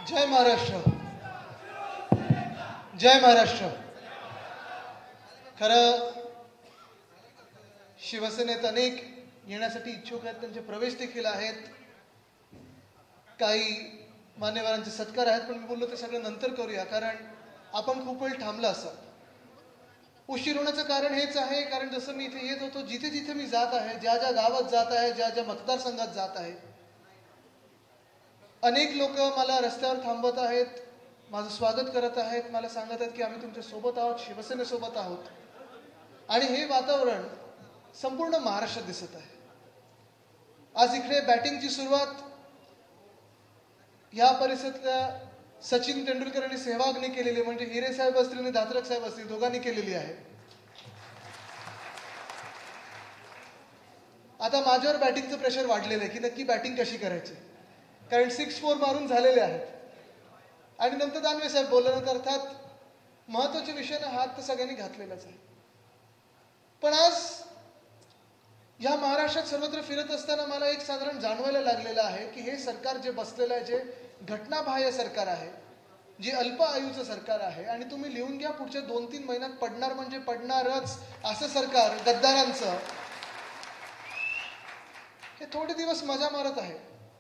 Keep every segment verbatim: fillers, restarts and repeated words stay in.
जय महाराष्ट्र. जय महाराष्ट्र. खरं शिवसेनेत अनेक येण्यासाठी इच्छुक आहेत, त्यांचे प्रवेश देखील आहेत. काही मान्यवरांचे सत्कार आहेत, पण मी बोललो ते सगळं नंतर करूया, कारण आपण खूप वेळ थांबला असा. उशीर होण्याचं कारण हेच आहे, कारण जसं मी इथे येत होतो, जिथे जिथे मी जात आहे, ज्या ज्या गावात जात आहे, ज्या ज्या मतदारसंघात जात आहे, अनेक लोक मला रस्त्यावर थांबवत आहेत, माझं स्वागत करत आहेत, मला सांगत आहेत की आम्ही तुमच्या सोबत आहोत, शिवसेनेसोबत आहोत. आणि हे वातावरण संपूर्ण महाराष्ट्रात दिसत आहे. आज इकडे बॅटिंगची सुरुवात या परिसरातल्या सचिन तेंडुलकर आणि सेहवागने केलेली, म्हणजे हिरे साहेब असतील आणि दात्रक साहेब असतील, दोघांनी केलेली आहे. आता माझ्यावर बॅटिंगचं प्रेशर वाढलेलं आहे की नक्की बॅटिंग कशी करायची, कारण सिक्स फोर मारून झालेले आहेत. आणि नंतर दानवे साहेब बोलल्यानंतर अर्थात महत्वाच्या विषयाने हात तर सगळ्यांनी घातलेलाच आहे. पण आज या महाराष्ट्रात सर्वत्र फिरत असताना मला एक साधारण जाणवायला लागलेलं आहे की हे सरकार जे बसलेलं आहे, जे घटनाबाह्य सरकार आहे, जे अल्प आयुचं सरकार आहे, आणि तुम्ही लिहून घ्या पुढच्या दोन तीन महिन्यात पडणार म्हणजे पडणारच असं सरकार गद्दारांचं, हे थोडे दिवस मजा मारत आहे.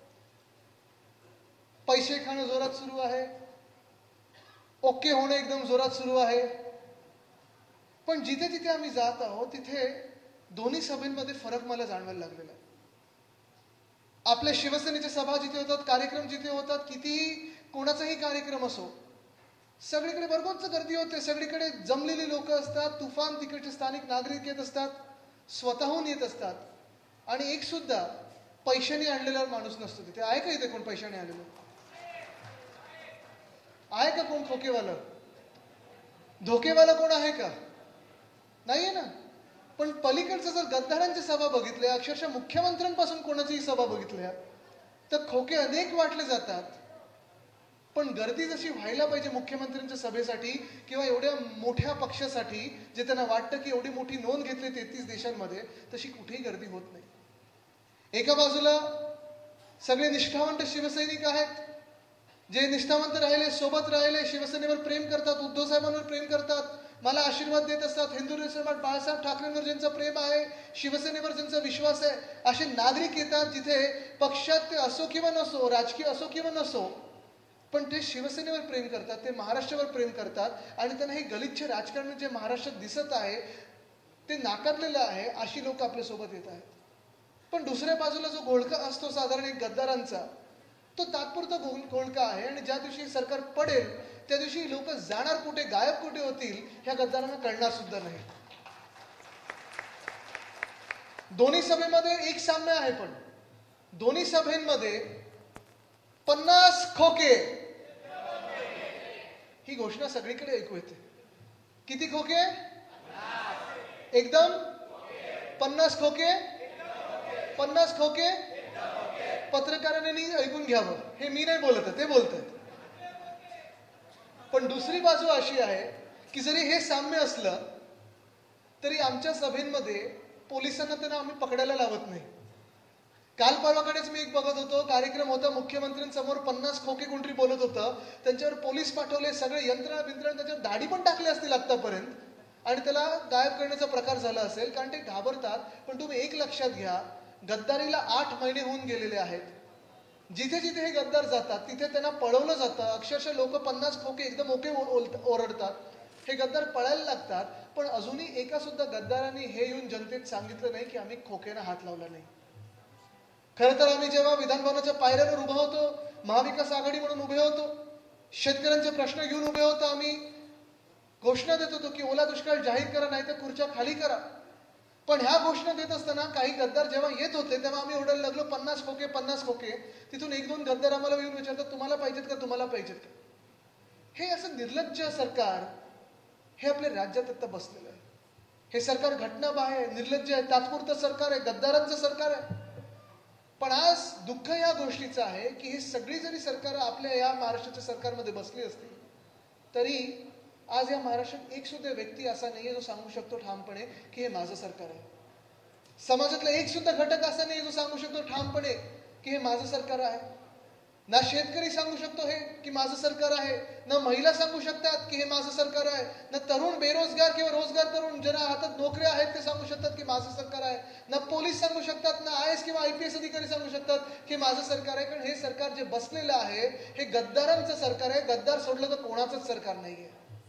पैसे खाणं जोरात सुरू आहे, ओके होणं एकदम जोरात सुरू आहे. पण जिथे जिथे आम्ही जात आहोत तिथे दोन्ही सभेमध्ये फरक मला जाणवायला लागलेला आहे. आपल्या शिवसेनेच्या सभा जिथे होतात, कार्यक्रम जिथे होतात, किती कोणाचाही कार्यक्रम असो, सगळीकडे भरपूर गर्दी होते, सगळीकडे जमलेली लोक असतात, तुफान तिकडचे स्थानिक नागरिक येत असतात, स्वतःहून येत असतात. आणि एक सुद्धा पैशाने आणलेला माणूस नसतो तिथे. आहे का इथे कोण पैशाने आलेलं? आहे का कोण खोकेवाला? धोकेवाला कोण आहे का? नाहीये ना. पण पलीकडचं जर गद्दारांची सभा बघितल्या, अक्षरशः मुख्यमंत्र्यांपासून कोणाचीही सभा बघितल्या, तर खोके अनेक वाटले जातात. पण गर्दी जशी व्हायला पाहिजे मुख्यमंत्र्यांच्या सभेसाठी किंवा एवढ्या मोठ्या पक्षासाठी, जे त्यांना वाटतं की एवढी मोठी नोंद घेतली तेहतीस देशांमध्ये, तशी कुठेही गर्दी होत नाही. एका बाजूला सगळे निष्ठावंत शिवसैनिक आहेत, जे निष्ठावंत राहिले, सोबत राहिले, शिवसेनेवर प्रेम करतात, उद्धव साहेबांवर प्रेम करतात, मला आशीर्वाद देत असतात. हिंदू सम्राट बाळासाहेब ठाकरेंवर ज्यांचं प्रेम आहे, शिवसेनेवर ज्यांचा विश्वास आहे, असे नागरिक येतात जिथे पक्षात ते असो किंवा नसो, राजकीय असो किंवा नसो, पण ते शिवसेनेवर प्रेम करतात, ते महाराष्ट्रावर प्रेम करतात. आणि त्यांना हे गलिच्छ राजकारण जे महाराष्ट्रात दिसत आहे ते नाकारलेलं आहे, अशी लोक आपल्यासोबत येत आहेत. पण दुसऱ्या बाजूला जो घोळका असतो साधारण एक गद्दारांचा, तो तात्पुरता घोळका आहे. आणि ज्या दिवशी सरकार पडेल त्या दिवशी लोक जाणार कुठे, गायब कुठे होतील, ह्या गद्दारांना कळणार सुद्धा नाही. दोन्ही सभेमध्ये एक साम्य आहे, पण दोन्ही सभेमध्ये पन्नास खोके ही घोषणा सगळीकडे ऐकू येते. किती खोके? एकदम पन्नास खोके. पन्नास खोके. पत्रकारांनी ऐकून घ्यावं, हे मी नाही बोलत आहे, ते बोलत आहेत. पण दुसरी बाजू अशी आहे की जरी हे साम्य असलं तरी आमच्या सभेमध्ये पोलिसांना त्यांना आम्ही पकडायला लावत नाही. काल परवाकडेच मी एक बघत होतो, कार्यक्रम होता, मुख्यमंत्र्यांसमोर पन्नास खोके कोणतरी बोलत होतं, त्यांच्यावर पोलीस पाठवले, सगळे यंत्रणा बिंत्रणा, त्याच्यावर दाढी पण टाकली असतील आतापर्यंत, आणि त्याला गायब करण्याचा प्रकार झाला असेल, कारण ते घाबरतात. पण तुम्ही एक लक्षात घ्या, गद्दारीला आठ महिने होऊन गेलेले आहेत. जिथे जिथे हे गद्दार जातात तिथे त्यांना पळवलं जातं. अक्षरशः लोक पन्नास खोके एकदम ओके ओरडतात, हे गद्दार पळायला लागतात. पण अजूनही एका सुद्धा गद्दारांनी हे येऊन जनतेत सांगितलं नाही की आम्ही खोक्यानं हात लावला नाही. खरं तर आम्ही जेव्हा विधानभवनाच्या पायऱ्यावर उभं होतो, महाविकास आघाडी म्हणून उभे होतो, शेतकऱ्यांचे प्रश्न घेऊन उभे होतो, आम्ही घोषणा देत होतो की ओला दुष्काळ जाहीर करा, नाही तर खुर्च्या खाली करा. पण ह्या घोषणा देत असताना काही गद्दार जेव्हा येत होते तेव्हा आम्ही ओरडायला लागलो, पन्नास खोके पन्नास खोके. तिथून एक दोन गद्दार आम्हाला येऊन विचारतात, तुम्हाला पाहिजेत का, तुम्हाला पाहिजेत का? हे असं निर्लज्ज सरकार हे आपल्या राज्यात आता बसलेलं आहे. हे सरकार घटनाबाह्य आहे, निर्लज्ज आहे, तात्पुरतं सरकार आहे, गद्दारांचं सरकार आहे. पण आज दुःख या गोष्टीचं आहे की हे सगळी जरी सरकार आपल्या या महाराष्ट्राच्या सरकारमध्ये बसली असतील तरी आज या महाराष्ट्रात एक सुद्धा व्यक्ती असा नाहीये जो सांगू शकतो ठामपणे की हे माझं सरकार आहे. समाजातला एक सुद्धा घटक असा नाही जो सांगू शकतो ठामपणे की हे माझं सरकार आहे. ना शेतकरी सांगू शकतो हे की माझं सरकार आहे, ना महिला सांगू शकतात की हे माझं सरकार आहे, ना तरुण बेरोजगार किंवा रोजगार करून ज्यांना हातात नोकऱ्या आहेत ते सांगू शकतात की माझं सरकार आहे, ना पोलीस सांगू शकतात, ना आय एस किंवा आय पी एस अधिकारी सांगू शकतात की माझं सरकार आहे. कारण हे सरकार जे बसलेलं आहे हे गद्दारांचं सरकार आहे. गद्दार सोडलं तर कोणाचंच सरकार नाहीये.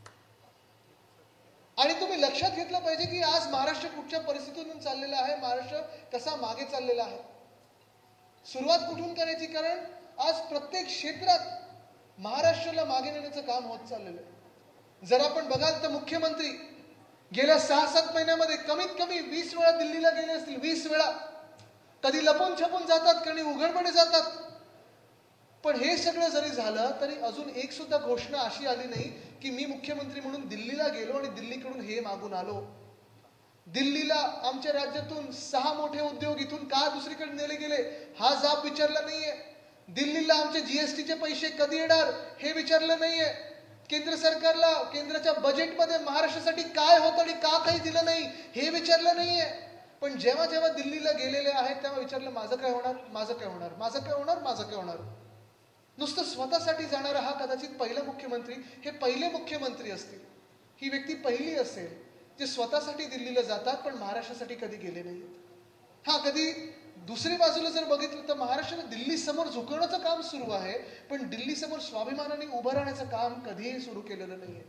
आणि तुम्ही लक्षात घेतलं पाहिजे की आज महाराष्ट्र कुठच्या परिस्थितीतून चाललेला आहे, महाराष्ट्र कसा मागे चाललेला आहे. सुरुवात कुठून करायची? कारण आज प्रत्येक क्षेत्रात महाराष्ट्राला मागे नेण्याचं काम होत चाललेलं आहे. जर आपण बघाल तर मुख्यमंत्री गेल्या सहा सात महिन्यामध्ये कमीत कमी वीस वेळा दिल्लीला गेले असतील. वीस वेळा. कधी लपून छपून जातात, कधी उघडपणे जातात. पण हे सगळं जरी झालं तरी अजून एक सुद्धा घोषणा अशी आली नाही की मी मुख्यमंत्री म्हणून दिल्लीला गेलो आणि दिल्लीकडून हे मागून आलो. दिल्लीला आमच्या राज्यातून सहा मोठे उद्योग इथून का दुसरीकडे नेले गेले हा जाब विचारला नाहीये. दिल्लीला आमचे जीएसटीचे पैसे कधी येणार हे विचारलं नाहीये. केंद्र सरकारला केंद्राच्या बजेटमध्ये महाराष्ट्रासाठी काय होतं आणि का काही दिलं नाही हे विचारलं नाहीये. पण जेव्हा जेव्हा दिल्लीला गेलेले आहेत तेव्हा विचारलं माझं काय होणार, माझं काय होणार, माझं काय होणार, माझं काय होणार. नुसतं स्वतःसाठी जाणारा हा कदाचित पहिला मुख्यमंत्री, हे पहिले मुख्यमंत्री असतील, ही व्यक्ती पहिली असेल जे स्वतःसाठी दिल्लीला जातात पण महाराष्ट्रासाठी कधी गेले नाहीत. हा, कधी दुसरी बाजूला जर बघितलं तर महाराष्ट्राला दिल्ली समोर झुकवण्याचं काम सुरू आहे, पण दिल्ली समोर स्वाभिमानाने उभं राहण्याचं काम कधीही सुरू केलेलं नाहीये.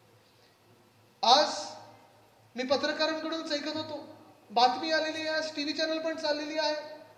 आज मी पत्रकारांकडूनच ऐकत होतो, बातमी आलेली आहे, टीव्ही चॅनल पण चाललेली आहे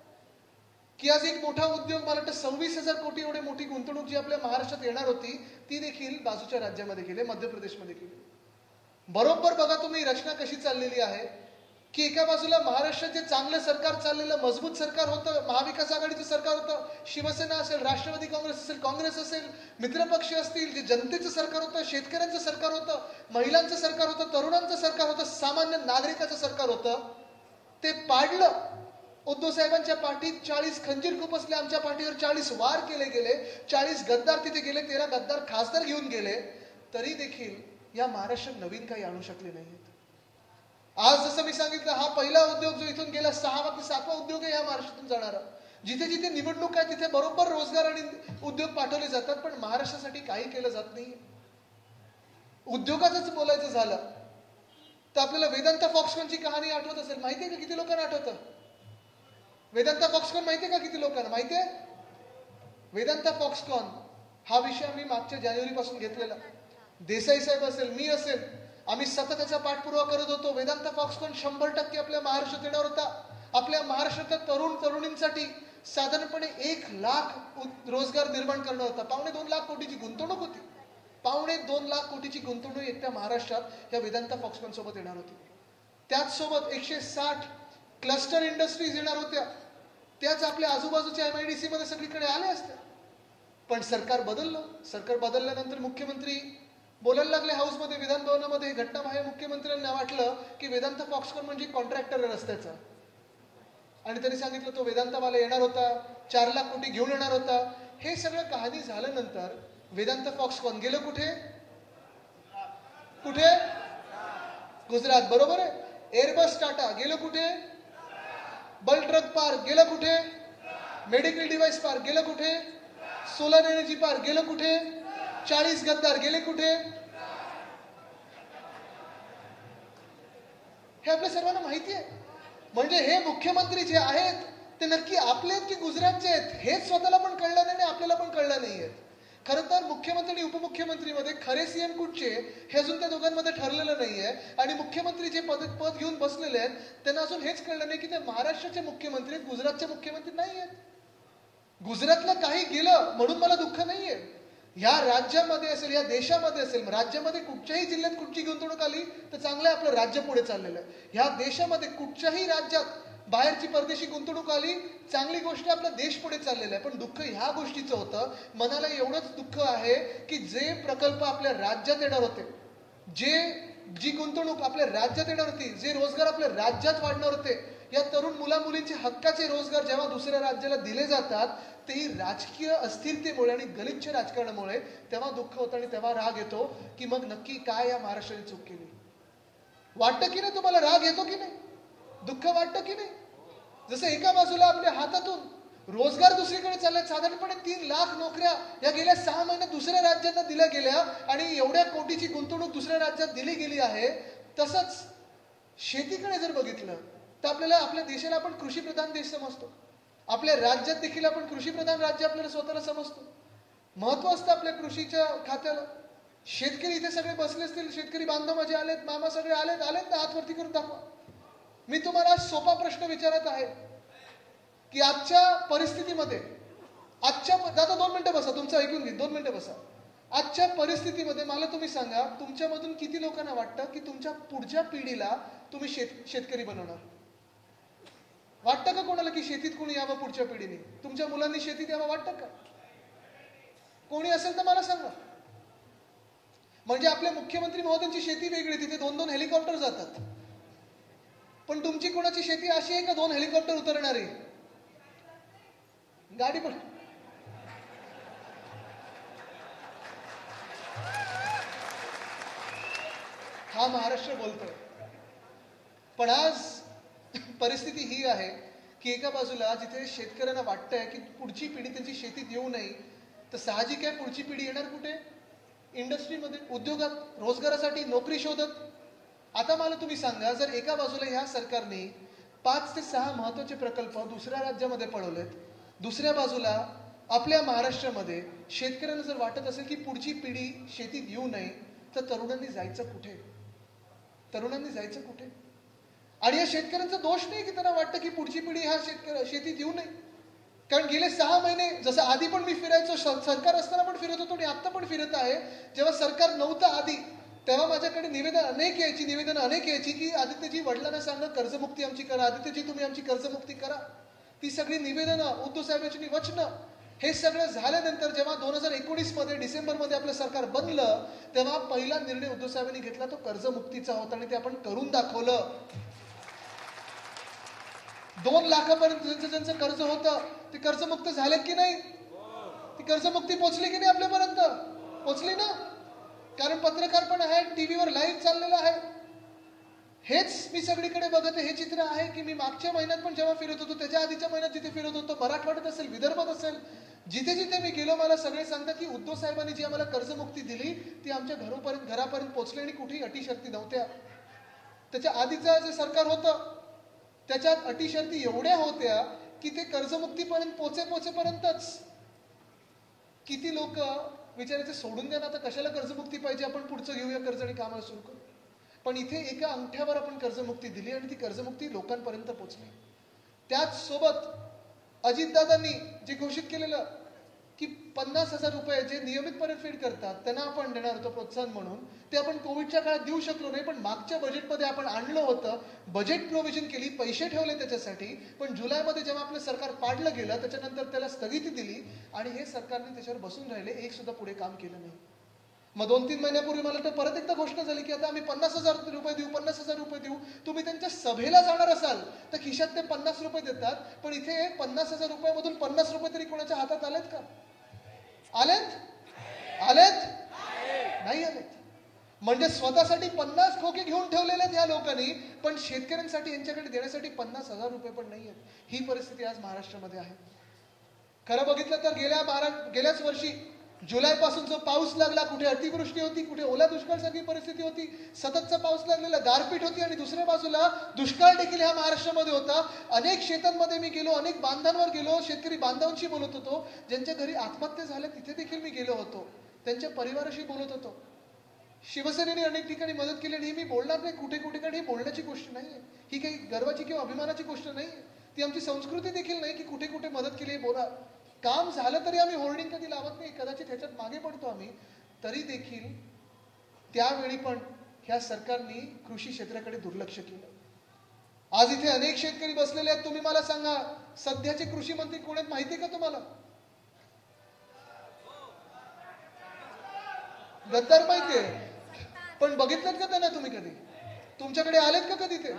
की आज एक मोठा उद्योग, मला वाटतं सव्वीस हजार कोटी एवढी मोठी गुंतवणूक जी आपल्या महाराष्ट्रात येणार होती ती देखील बाजूच्या राज्यामध्ये गेली, मध्य प्रदेशमध्ये गेली. बरोबर बघा तुम्ही रचना कशी चाललेली आहे की एका बाजूला महाराष्ट्रात जे चांगलं सरकार चाललेलं मजबूत सरकार होतं, महाविकास आघाडीचं सरकार होतं, शिवसेना असेल, राष्ट्रवादी काँग्रेस असेल, काँग्रेस असेल, मित्रपक्ष असतील, जे जनतेचं सरकार होतं, शेतकऱ्यांचं सरकार होतं, महिलांचं सरकार होतं, तरुणांचं सरकार होतं, सामान्य नागरिकाचं सरकार होतं, ते पाडलं. उद्धव साहेबांच्या पाठीत चाळीस खंजीर खुपसले, आमच्या पाठीवर चाळीस वार केले गेले, चाळीस गद्दार तिथे गेले, तेरा गद्दार खासदार घेऊन गेले, तरी देखील या महाराष्ट्रात नवीन काही आणू शकले नाहीत. आज जसं मी सांगितलं, हा पहिला उद्योग जो इथून गेला सहावा की सातवा उद्योग आहे या महाराष्ट्रातून जाणारा. जिथे जिथे निवडणूक आहे तिथे बरोबर रोजगार आणि उद्योग पाठवले जातात, पण महाराष्ट्रासाठी काही केलं जात नाही. उद्योगाचंच बोलायचं झालं तर आपल्याला वेदांता फॉक्सकॉनची कहाणी आठवत असेल. माहितीये का किती लोकांना आठवतं? वेदांता फॉक्सकॉन माहितीये का किती लोकांना माहितीये? वेदांता फॉक्सकॉन हा विषय आम्ही मागच्या जानेवारी पासून घेतलेला. देसाई साहेब असेल, मी असेल, आम्ही सतत त्याचा पाठपुरावा करत होतो. वेदांता फॉक्सकॉन शंभर टक्के आपल्या महाराष्ट्रात येणार होता. आपल्या महाराष्ट्रातल्या तरुण तरुणींसाठी साधारणपणे एक लाख रोजगार निर्माण करणार होता. पावणे दोन लाख कोटीची गुंतवणूक होती. पावणे दोन लाख कोटीची गुंतवणूक एकट्या महाराष्ट्रात या वेदांता फॉक्सकॉन सोबत येणार होती. त्याच सोबत एकशे साठ क्लस्टर इंडस्ट्रीज येणार होत्या. त्याच आपल्या आजूबाजूच्या एमआयडीसी मध्ये सगळीकडे आल्या असत्या. पण सरकार बदललं. सरकार बदलल्यानंतर मुख्यमंत्री बोलायला लागले हाऊसमध्ये, विधान भवनामध्ये. घटना बाहेर मुख्यमंत्र्यांना वाटलं की वेदांता फॉक्सकॉन म्हणजे कॉन्ट्रॅक्टर रस्त्याचा, आणि त्यांनी सांगितलं तो वेदांतावाला येणार होता, चार लाख कोटी घेऊन येणार होता. हे सगळं कहाणी झाल्यानंतर वेदांता फॉक्सकॉन गेलं कुठे? कुठे? गुजरात. बरोबर आहे. एअरबस टाटा गेलं कुठे? बल ड्रग पार्क गेलं कुठे? मेडिकल डिव्हाइस पार्क गेलं कुठे? सोलर एनर्जी पार्क गेलं कुठे? चाळीस गद्दार गेले कुठे? हे आपल्या सर्वांना माहिती आहे. म्हणजे हे मुख्यमंत्री जे आहेत ते नक्की आपले आहेत की गुजरातचे आहेत हेच स्वतःला पण कळलं नाही आणि आपल्याला पण कळलं नाहीये. खरं तर मुख्यमंत्री आणि उपमुख्यमंत्रीमध्ये खरे सीएम कुठचे हे अजून त्या दोघांमध्ये ठरलेलं नाहीये. आणि मुख्यमंत्री जे पद पद घेऊन बसलेले आहेत त्यांना अजून हेच कळलं नाही की ते महाराष्ट्राचे मुख्यमंत्री आहेत, गुजरातचे मुख्यमंत्री नाही आहेत. गुजरातला काही गेलं म्हणून मला दुःख नाहीये. ह्या राज्यामध्ये असेल, या देशामध्ये असेल, राज्यामध्ये कुठच्याही जिल्ह्यात कुठची गुंतवणूक आली तर चांगलं आपलं राज्य पुढे चाललेलं आहे. ह्या देशामध्ये कुठच्याही राज्यात बाहेरची परदेशी गुंतवणूक आली, चांगली गोष्ट, आपला देश पुढे चाललेला आहे. पण दुःख ह्या गोष्टीचं होतं, मनाला एवढंच दुःख आहे की जे प्रकल्प आपल्या राज्यात येणार होते, जे जी गुंतवणूक आपल्या राज्यात येणार होती, जे रोजगार आपल्या राज्यात वाढणार होते, या तरुण मुला मुलींचे हक्काचे रोजगार जेव्हा दुसऱ्या राज्याला दिले जातात तेही राजकीय अस्थिरतेमुळे आणि गलिच्छ राजकारणामुळे तेव्हा दुःख होतं आणि तेव्हा राग येतो की मग नक्की काय या महाराष्ट्राने चूक केली. वाटतं की नाही तुम्हाला? राग येतो की नाही? दुःख वाटतं की नाही? जसं एका बाजूला आपल्या हातातून रोजगार दुसरीकडे चालले. साधारणपणे तीन लाख नोकऱ्या या गेल्या सहा महिन्यात दुसऱ्या राज्यांना दिल्या गेल्या आणि एवढ्या कोटीची गुंतवणूक दुसऱ्या राज्यात दिली गेली आहे. तसंच शेतीकडे जर बघितलं तर आपल्याला आपल्या देशाला आपण कृषीप्रधान देश समजतो. आपल्या राज्यात देखील आपण कृषीप्रधान राज्य आपल्याला स्वतःला समजतो. महत्व असतं आपल्या कृषीच्या खात्याला. शेतकरी इथे सगळे बसले असतील, शेतकरी बांधव माझे आलेत, मामा सगळे आलेत आलेत ना, हात वरती करून दाखवा. मी तुम्हाला आज सोपा प्रश्न विचारत आहे की आजच्या परिस्थितीमध्ये, आजच्या दादा दोन मिनिटं बसा, तुमचं ऐकून घे, दोन मिनिटं बसा. आजच्या परिस्थितीमध्ये मला तुम्ही सांगा, तुमच्यामधून किती लोकांना वाटतं की तुमच्या पुढच्या पिढीला तुम्ही शेत शेतकरी बनवणार? वाटतं का कोणाला की शेतीत कोणी यावं पुढच्या पिढीने? तुमच्या मुलांनी शेतीत यावं वाटतं का? कोणी असेल तर मला सांगा. म्हणजे आपल्या मुख्यमंत्री महोदयांची शेती वेगळी, तिथे दोन दोन हेलिकॉप्टर जातात. पण तुमची कोणाची शेती अशी आहे का दोन हेलिकॉप्टर उतरणारी गाडी? पण हा महाराष्ट्र बोलतोय. पण आज परिस्थिती ही आहे की एका बाजूला जिथे शेतकऱ्यांना वाटतंय की पुढची पिढी त्यांची शेतीत येऊ नये, तर साहजिक आहे पुढची पिढी येणार कुठे? इंडस्ट्रीमध्ये, उद्योगात, रोजगारासाठी, नोकरी शोधत. आता मला तुम्ही सांगा, जर एका बाजूला ह्या सरकारने पाच ते सहा महत्वाचे प्रकल्प दुसऱ्या राज्यामध्ये पळवलेत, दुसऱ्या बाजूला आपल्या महाराष्ट्रामध्ये शेतकऱ्यांना जर वाटत असेल की पुढची पिढी शेतीत येऊ नये, तर तरुणांनी जायचं कुठे? तरुणांनी जायचं कुठे? आणि या शेतकऱ्यांचा दोष नाही की त्यांना वाटतं की पुढची पिढी ह्या शेतकऱ्या शेतीत येऊ नये. कारण गेले सहा महिने, जसं आधी पण मी फिरायचो, सरकार असताना पण फिरत होतो आणि आता पण फिरत आहे. जेव्हा सरकार नव्हतं आधी, तेव्हा माझ्याकडे निवेदन अनेक यायची निवेदन अनेक यायची की आदित्यजी वडिलांना सांगा कर्जमुक्ती आमची करा, आदित्यजी तुम्ही आमची कर्जमुक्ती करा. ती सगळी निवेदनं, उद्धव साहेबांची वचनं, हे सगळं झाल्यानंतर जेव्हा दोन हजार एकोणीस मध्ये डिसेंबरमध्ये आपलं सरकार बनलं, तेव्हा पहिला निर्णय उद्धव साहेबांनी घेतला तो कर्जमुक्तीचा होता आणि ते आपण करून दाखवलं. दोन लाखापर्यंत ज्यांचं ज्यांचं कर्ज होतं ते कर्जमुक्त झालेत की नाही? ती कर्जमुक्ती पोचली की नाही आपल्यापर्यंत? पोचली ना. कारण पत्रकार पण आहे, टीव्हीवर लाईव्ह चाललेलं आहे. हेच मी सगळीकडे बघते, हे चित्र आहे की मी मागच्या महिन्यात पण जेव्हा फिरत होतो, त्याच्या आधीच्या महिन्यात जिथे फिरत होतो, मराठवाड्यात असेल, विदर्भात असेल, जिथे जिथे मी गेलो, मला सगळे सांगतात की उद्धव साहेबांनी जी आम्हाला कर्जमुक्ती दिली ती आमच्या घरोपर्यंत घरापर्यंत पोचली आणि कुठेही अटी शर्ती नव्हत्या. त्याच्या आधीचं जे सरकार होतं त्याच्यात अटी शर्ती एवढ्या होत्या की ते कर्जमुक्तीपर्यंत पोचे पोचेपर्यंतच किती लोक विचारायचे सोडून द्या ना, आता कशाला कर्जमुक्ती पाहिजे, आपण पुढचं घेऊया कर्ज आणि कामाला सुरू करू. पण इथे एका अंगठ्यावर आपण कर्जमुक्ती दिली आणि ती कर्जमुक्ती लोकांपर्यंत पोचली. त्याच सोबत अजितदादांनी जे घोषित केलेलं की पन्नास हजार रुपये जे नियमित परतफेड करतात त्यांना आपण देणार होतो प्रोत्साहन म्हणून, ते आपण कोविडच्या काळात देऊ शकलो नाही. पण मागच्या बजेटमध्ये आपण आणलं होतं, बजेट प्रोव्हिजन केली, पैसे ठेवले त्याच्यासाठी. पण जुलैमध्ये जेव्हा आपलं सरकार पाडलं गेलं, त्याच्यानंतर त्याला स्थगिती दिली आणि हे सरकारने त्याच्यावर बसून राहिले, एक सुद्धा पुढे काम केलं नाही. मग दोन तीन महिन्यापूर्वी मला तर परत एकदा घोषणा झाली की आता आम्ही पन्नास हजार रुपये देऊ, पन्नास हजार रुपये देऊ. तुम्ही त्यांच्या सभेला जाणार असाल तर खिशात ते पन्नास रुपये देतात, पण इथे पन्नास हजार रुपयामधून पन्नास रुपये तरी कोणाच्या हातात आलेत का? आलेत? आलेत? नाही आलेत. म्हणजे स्वतःसाठी पन्नास खोके घेऊन ठेवलेले आहेत ह्या लोकांनी, पण शेतकऱ्यांसाठी यांच्याकडे देण्यासाठी पन्नास हजार रुपये पण नाही आहेत. ही परिस्थिती आज महाराष्ट्रामध्ये आहे. खरं बघितलं तर गेल्या बारा गेल्याच वर्षी जुलैपासून जो पाऊस लागला, कुठे अतिवृष्टी होती, कुठे ओला दुष्काळ सारखी परिस्थिती होती, सततचा पाऊस लागलेला, गारपीट होती आणि दुसऱ्या बाजूला दुष्काळ देखील ह्या महाराष्ट्रामध्ये होता. अनेक शेतांमध्ये मी गेलो, अनेक बांधांवर गेलो, शेतकरी बांधवांशी बोलत होतो, ज्यांच्या घरी आत्महत्या झाल्या तिथे देखील मी गेलो होतो, त्यांच्या परिवाराशी बोलत होतो. शिवसेनेने अनेक ठिकाणी मदत केली आणि मी बोलणार नाही कुठे कुठे, कारण ही बोलण्याची गोष्ट नाहीये, ही काही गर्वाची किंवा अभिमानाची गोष्ट नाहीये, ती आमची संस्कृती देखील नाही की कुठे कुठे मदत केली बोला. काम झालं तरी आम्ही होर्डिंग कधी लावत नाही, कदाचित ह्याच्यात मागे पडतो आम्ही. तरी देखील त्यावेळी पण ह्या सरकारने कृषी क्षेत्राकडे दुर्लक्ष केलं. आज इथे अनेक शेतकरी बसलेले आहेत. तुम्ही मला सांगा, सध्याचे कृषी मंत्री कोण आहेत माहिती का तुम्हाला? गद्दार माहितीये, पण बघितलं का त्यांना तुम्ही कधी? तुमच्याकडे आलेत का कधी ते?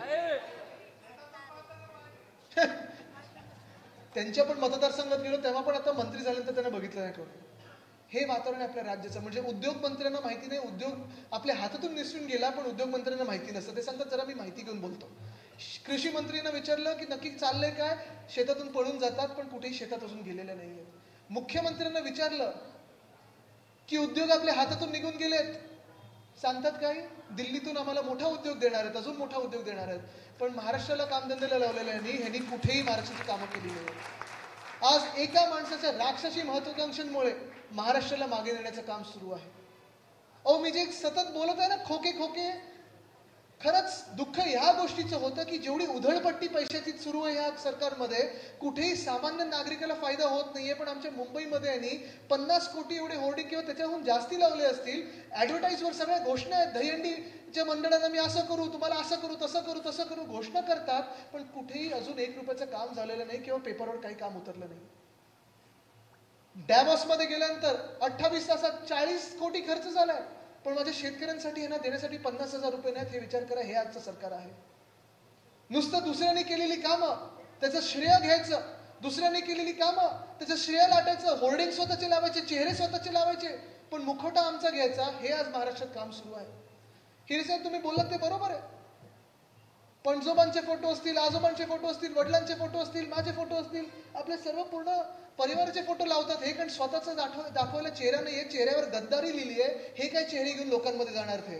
त्यांच्या पण मतदारसंघात गेलो तेव्हा पण आता मंत्री झाल्यानंतर त्यांना बघितलं नाही कोणी. हे वातावरण आपल्या राज्याचं. म्हणजे उद्योग मंत्र्यांना माहिती नाही, उद्योग आपल्या हातातून निसटून गेला, पण उद्योग मंत्र्यांना माहिती नसतं. ते सांगतात जरा मी माहिती घेऊन बोलतो. कृषी मंत्रींना विचारलं की नक्की चाललंय काय, शेतातून पळून जातात पण कुठेही शेतात अजून गेलेले नाहीये. मुख्यमंत्र्यांना विचारलं की उद्योग आपल्या हातातून निघून गेलेत, सांगतात काय, दिल्लीतून आम्हाला मोठा उद्योग देणार आहेत, अजून मोठा उद्योग देणार आहेत. पण महाराष्ट्राला कामधंद्याला लावलेलं आहे, ह्यांनी कुठेही महाराष्ट्राची कामं केली नाही. आज एका माणसाच्या राक्षसी महत्वाकांक्षांमुळे महाराष्ट्राला मागे नेण्याचं काम सुरू आहे. अहो, मी जे सतत बोलत आहे ना, खोके खोके, खरंच दुःख ह्या गोष्टीचं होतं की जेवढी उधळपट्टी पैशाची सुरू आहे ह्या सरकारमध्ये, कुठेही सामान्य नागरिकाला फायदा होत नाहीये. पण आमच्या मुंबईमध्ये यांनी पन्नास कोटी एवढे होर्डिंग किंवा त्याच्याहून जास्ती लावले असतील. ऍडव्हर्टाईजवर सगळ्या घोषणा आहेत, दहीहंडीच्या मंडळांना मी असं करू, तुम्हाला असं करू, तसं करू, तसं करू, घोषणा करतात. पण कुठेही अजून एक रुपयाचं काम झालेलं नाही किंवा पेपरवर काही काम उतरलं नाही. डॅवॉसमध्ये गेल्यानंतर अठ्ठावीस तासात चाळीस कोटी खर्च झालाय, पण माझ्या शेतकऱ्यांसाठी यांना देण्यासाठी पन्नास हजार रुपये नाहीत. हे विचार करा, हे आजचं सरकार आहे. नुसतं दुसऱ्यांनी केलेली कामं त्याचं श्रेय घ्यायचं, दुसऱ्यांनी केलेली कामं त्याचं श्रेय लाटायचं, होर्डिंग स्वतःचे लावायचे, चेहरे स्वतःचे लावायचे, पण मुखवटा आमचा घ्यायचा. हे आज महाराष्ट्रात काम सुरू आहे. हिरे साहेब, तुम्ही बोललात ते बरोबर आहे. पणजोबांचे फोटो असतील, आजोबांचे फोटो असतील, वडिलांचे फोटो असतील, माझे फोटो असतील, आपले सर्व पूर्ण परिवाराचे फोटो लावतात. हे कारण स्वतःच दाखवलं चेहरा नाहीये, चेहऱ्यावर गद्दारी लिहिली आहे. हे काय चेहरे घेऊन लोकांमध्ये जाणार ते.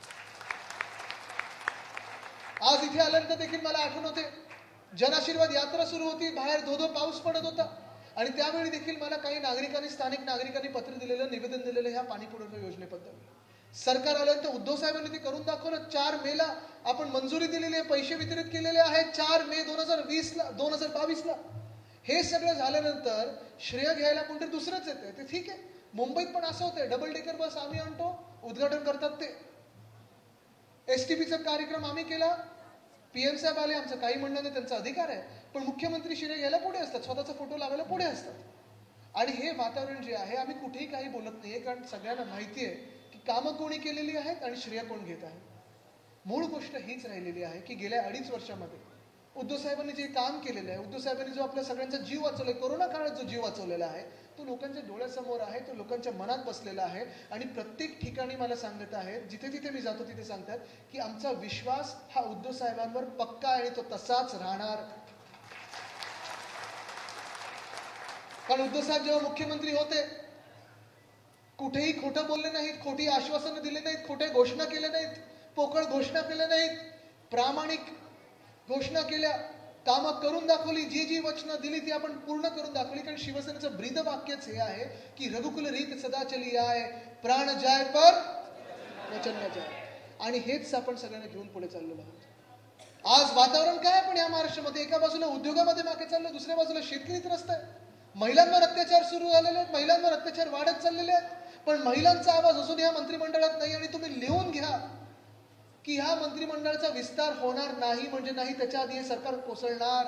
आज इथे आल्यानंतर देखील मला आठवण होते, जनआशीर्वाद यात्रा सुरू होती, बाहेर धो धो पाऊस पडत होता आणि त्यावेळी देखील मला काही नागरिकांनी, स्थानिक नागरिकांनी पत्र दिलेलं, निवेदन दिलेलं ह्या पाणी पुरवठा योजनेबद्दल. सरकार आल्यानंतर उद्धव साहेबांनी ते करून दाखवलं. चार मेला आपण मंजुरी दिलेली आहे, पैसे वितरित केलेले आहेत. चार मे दोन हजार वीस ला दोन हजार बावीस ला हे सगळं झाल्यानंतर श्रेय घ्यायला कोणतरी दुसरंच येते. ते ठीक आहे, मुंबईत पण असं होतंय, डबल डेकर बस आम्ही आणतो, उद्घाटन करतात ते. एसटीपीचा कार्यक्रम आम्ही केला, पीएम साहेब आले, आमचं काही म्हणणं नाही, त्यांचा अधिकार आहे. पण मुख्यमंत्री श्रेय घ्यायला पुढे असतात, स्वतःचा फोटो लावायला पुढे असतात. आणि हे वातावरण जे आहे, आम्ही कुठेही काही बोलत नाहीये, कारण सगळ्यांना माहिती आहे की कामं कोणी केलेली आहेत आणि श्रेय कोण घेत आहे. मूळ गोष्ट हीच राहिलेली आहे की गेल्या अडीच वर्षामध्ये उद्धव साहेबांनी जे काम केलेलं आहे, उद्धव साहेबांनी जो आपल्या सगळ्यांचा जीव वाचवलाय, कोरोना काळात जो जीव वाचवलेला आहे, तो लोकांच्या डोळ्यासमोर आहे, तो लोकांच्या मनात बसलेला आहे. आणि प्रत्येक ठिकाणी मला सांगत आहेत, जिथे जिथे मी जातो तिथे सांगतात की आमचा विश्वास हा उद्धव साहेबांवर पक्का आहे आणि तो तसाच राहणार. कारण उद्धव साहेब जेव्हा मुख्यमंत्री होते, कुठेही खोटं बोलले नाहीत, खोटी आश्वासनं दिली नाहीत, खोट्या घोषणा केल्या नाहीत, पोकळ घोषणा केल्या नाहीत, प्रामाणिक घोषणा केल्या, कामं करून दाखवली. जी जी वचनं दिली ती आपण पूर्ण करून दाखवली. कारण शिवसेनेचं ब्रीद वाक्यच हे आहे की रघुकुल रीत सदा चली आय, प्राण जाय पर वचन न जाय. आणि हेच आपण सगळ्यांना घेऊन पुढे चाललेलो आहोत. आज वातावरण काय पण या महाराष्ट्रामध्ये, एका बाजूला उद्योगामध्ये मागे चाललं, दुसऱ्या बाजूला शेतकरी त्रस्त आहे, महिलांवर अत्याचार सुरू झालेले आहेत, महिलांवर अत्याचार वाढत चाललेले आहेत. पण महिलांचा आवाज अजून या मंत्रिमंडळात नाही. आणि तुम्ही लिहून घ्या की ह्या मंत्रिमंडळाचा विस्तार होणार नाही म्हणजे नाही, त्याच्या आधी हे सरकार कोसळणार.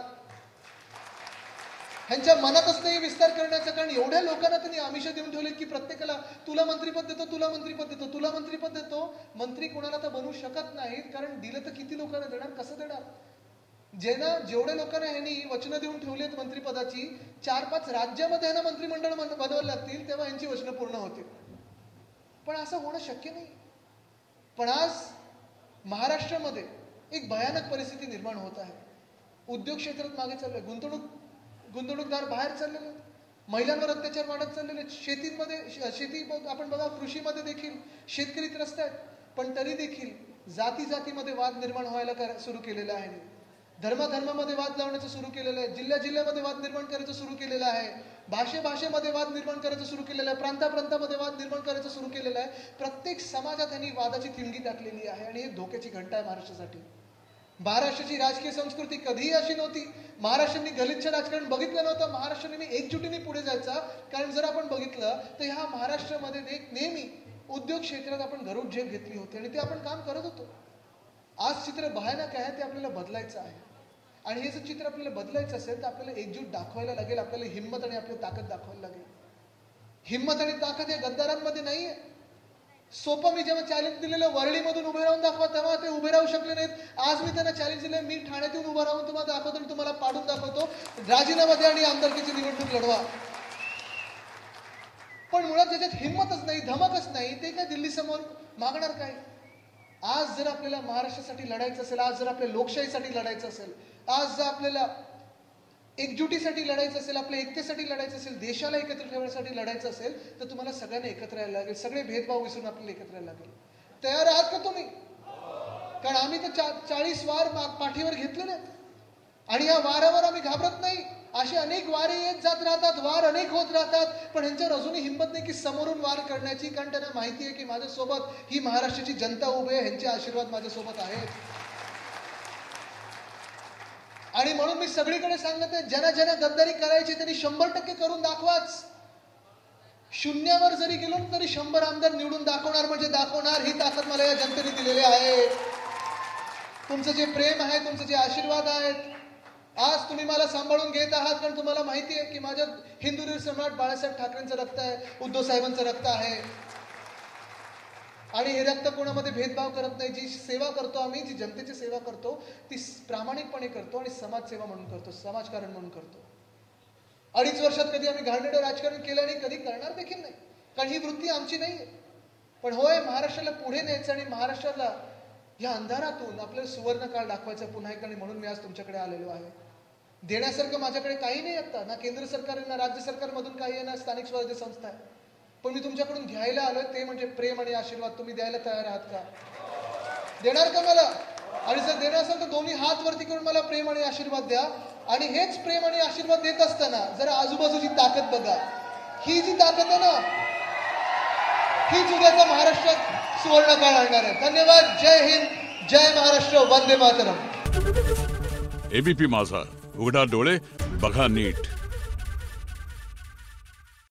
ह्यांच्या मनातच नाही विस्तार करण्याचं, कारण एवढ्या लोकांना त्यांनी आमिष देऊन ठेवले की प्रत्येकाला तुला मंत्रीपद देतो, तुला मंत्रीपद देतो, तुला मंत्रीपद देतो. मंत्री कोणाला तर बनवू शकत नाहीत, कारण दिलं तर किती लोकांना देणार, कसं देणार. ज्यांना जेवढ्या लोकांना ह्यांनी वचनं देऊन ठेवलीत मंत्रिपदाची, चार पाच राज्यामध्ये ह्यांना मंत्रिमंडळ बनवायला लागतील, तेव्हा यांची वचनं पूर्ण होतील. पण असं होणं शक्य नाही. पण आज महाराष्ट्रामध्ये एक भयानक परिस्थिती निर्माण होत आहे. उद्योग क्षेत्रात मागे चाललंय, गुंतवणूक गुंतवणूकदार बाहेर चाललेले आहेत, महिलांवर अत्याचार वाढत चाललेले आहेत. शेतीमध्ये शेती आपण बघा, कृषीमध्ये देखील शेतकरी त्रस्त आहेत. पण तरी देखील जाती जातीमध्ये वाद निर्माण व्हायला सुरू केलेला आहे, धर्माधर्मामध्ये वाद लावण्याचं सुरू केलेलं आहे, जिल्ह्या जिल्ह्यामध्ये वाद निर्माण करायचं सुरू केलेलं आहे, भाषे भाषेमध्ये वाद निर्माण करायचं सुरू केलेलं आहे, प्रांताप्रांतामध्ये वाद निर्माण करायचं सुरू केलेलं आहे. प्रत्येक समाजात त्यांनी वादाची थिणगी टाकलेली आहे आणि हे धोक्याची घंटा आहे महाराष्ट्रासाठी. महाराष्ट्राची राजकीय संस्कृती कधीही अशी नव्हती. महाराष्ट्राने गलिच्छ राजकारण बघितलं नव्हतं. महाराष्ट्राने एकजुटीने पुढे जायचा. कारण जर आपण बघितलं तर ह्या महाराष्ट्रामध्ये नेहमी उद्योग क्षेत्रात आपण गरुड झेप घेतली होती आणि ते आपण काम करत होतो. आज चित्र भयानक आहे, ते आपल्याला बदलायचं आहे. आणि हे जर चित्र आपल्याला बदलायचं असेल तर आपल्याला एकजूट दाखवायला लागेल, आपल्याला हिंमत आणि आपली ताकद दाखवायला लागेल. हिंमत आणि ताकद या गद्दारांमध्ये नाहीये. सोपं मी जेव्हा चॅलेंज दिलेलं वरळीमधून उभे राहून दाखवा, तेव्हा ते उभे राहू शकले नाहीत. आज मी त्यांना चॅलेंज दिलं, मी ठाण्यातून उभं राहून तुम्हाला दाखवतो आणि तुम्हाला पाडून दाखवतो, राजीनामा द्या आणि आमदारकीची निवडणूक लढवा. पण मुळात ज्याच्यात हिंमतच नाही, धमकच नाही, ते काय दिल्ली समोर मागणार काय. आज जर आपल्याला महाराष्ट्रासाठी लढायचं असेल, आज जर आपल्या लोकशाहीसाठी लढायचं असेल, आज जर आपल्याला एकजुटीसाठी लढायचं असेल, आपल्या एकतेसाठी लढायचं असेल, देशाला एकत्र ठेवण्यासाठी लढायचं असेल, तर तुम्हाला सगळ्यांना एकत्र यायला लागेल. सगळे भेदभाव विसरून आपल्याला एकत्र यायला लागेल. तयार आहात का तुम्ही? कारण आम्ही तर चा चाळीस वार पाठीवर घेतले नाहीत आणि या वारावर आम्ही घाबरत नाही. असे अनेक वारे येत जात राहतात, वार अनेक होत राहतात, पण ह्यांच्यावर अजूनही हिंमत नाही की समोरून वार करण्याची. कारण त्यांना माहिती आहे की माझ्यासोबत ही महाराष्ट्राची जनता उभी आहे, ह्यांचे आशीर्वाद माझ्यासोबत आहेत. आणि म्हणून मी सगळीकडे सांगत आहे, ज्यांना ज्यांना गद्दारी करायची त्यांनी शंभर टक्के करून दाखवाच. शून्यावर जरी गेलो तरी शंभर आमदार निवडून दाखवणार म्हणजे दाखवणार. ही ताकद मला या जनतेने दिलेली आहे. तुमचं जे प्रेम आहे, तुमचे जे आशीर्वाद आहेत, आज तुम्ही मला सांभाळून घेत आहात कारण तुम्हाला माहिती आहे की माझ्या हिंदुवीर सम्राट बाळासाहेब ठाकरेंचं रक्त आहे, उद्धव साहेबांचं रक्त आहे. आणि हे रक्त कोणामध्ये भेदभाव करत नाही. जी सेवा करतो आम्ही, जी जनतेची सेवा करतो ती प्रामाणिकपणे करतो आणि समाजसेवा म्हणून करतो, समाजकारण म्हणून करतो. अडीच वर्षात कधी आम्ही घाणेरडं राजकारण केलं आणि कधी करणार देखील नाही, कारण ही वृत्ती आमची नाही. पण होय, महाराष्ट्राला पुढे न्यायचं आणि महाराष्ट्राला या अंधारातून आपल्याला सुवर्ण काळ दाखवायचा पुन्हा एकदा. आणि म्हणून मी आज तुमच्याकडे आलेलो आहे. देण्यासारखं माझ्याकडे काही नाही आता, ना केंद्र सरकार ना राज्य सरकारमधून काही आहे, ना स्थानिक स्वराज्य संस्था आहे. पण मी तुमच्याकडून घ्यायला आलोय ते म्हणजे प्रेम आणि आशीर्वाद. तुम्ही द्यायला तयार आहात का? देणार का मला? आणि जर देणार असेल तर दोन्ही हात वरती करून मला प्रेम आणि आशीर्वाद द्या. आणि हेच प्रेम आणि आशीर्वाद देत असताना जरा आजूबाजूची ताकद बघा. ही जी ताकद आहे ना, हीच उद्याचा महाराष्ट्रात सुवर्ण काळ आणणार आहे. धन्यवाद. जय हिंद, जय महाराष्ट्र, वंदे मातरम. एबीपी माझा, उघडा डोळे बघा नीट.